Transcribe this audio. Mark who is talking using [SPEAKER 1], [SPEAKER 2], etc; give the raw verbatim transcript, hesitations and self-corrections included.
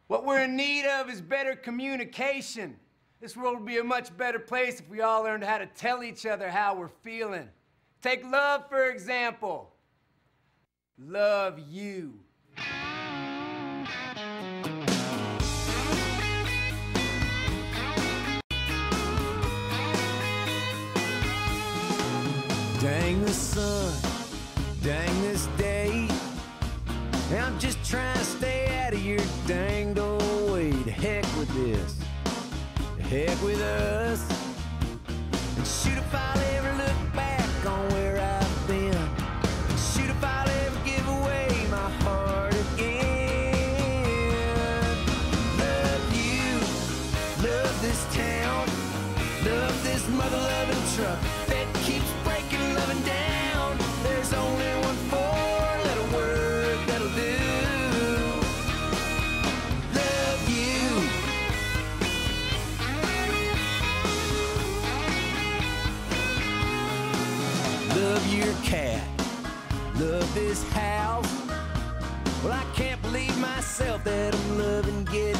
[SPEAKER 1] What we're in need of is better communication. This world would be a much better place if we all learned how to tell each other how we're feeling. Take love, for example. Love you.
[SPEAKER 2] Dang the sun, dang this day. I'm just trying to stay out of your danged old way. To heck with this, to heck with us. And shoot if I'll ever look back on where I've been. And shoot if I'll ever give away my heart again. Love you, love this town, love this mother-loving truck that keeps breaking loving down. There's only one more little word that'll do. Love you. Love your cat, love this house. Well, I can't believe myself that I'm loving getting